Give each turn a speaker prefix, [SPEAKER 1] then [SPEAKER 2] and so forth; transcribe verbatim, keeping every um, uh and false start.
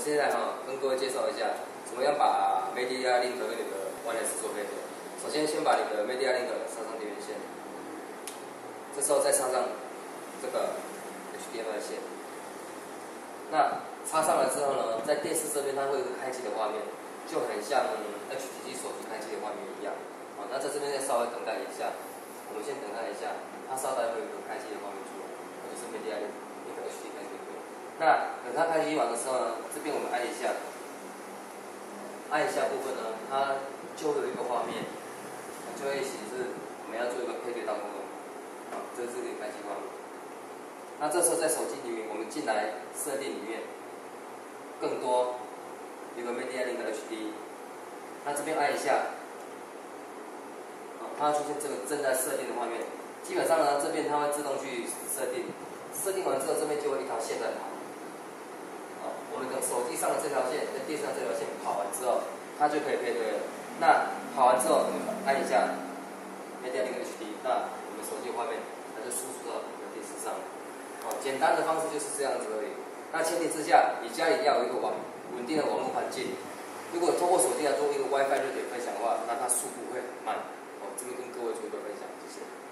[SPEAKER 1] 现在哈、哦、跟各位介绍一下，怎么样把 Media Link 跟你的 Wireless 做配合。首先，先把你的 Media Link 插上电源线，这时候再插上这个 H D M I 线。那插上来之后呢，在电视这边它会有一个开机的画面，就很像 H T C 手机开机的画面一样。好，那在这边再稍微等待一下，我们先等待一下，它稍待会有一个开机的画面出来，那就是 Media Link 一个 H D 开机。那等它开机完的时候呢，这边我们按一下，按一下部分呢，它就会有一个画面，就会显示我们要做一个配对到功能。好，这是这个开机画面。那这时候在手机里面，我们进来设定里面，更多一个 Media Link H D， 那这边按一下，它会出现这个正在设定的画面。基本上呢，这边它会自动去设定，设定完之后，这边就会一条线在跑。我们的手机上的这条线跟电视上这条线跑完之后，它就可以配对了。那跑完之后，我们按一下 Media Link H D， 那我们手机画面它就输出到我们的电视上。哦，简单的方式就是这样子而已。那前提之下，你家里要有一个网稳定的网络环境。如果通过手机来做一个 WiFi 热点分享的话，那它速度会很慢。哦，这边跟各位做一个分享，谢谢。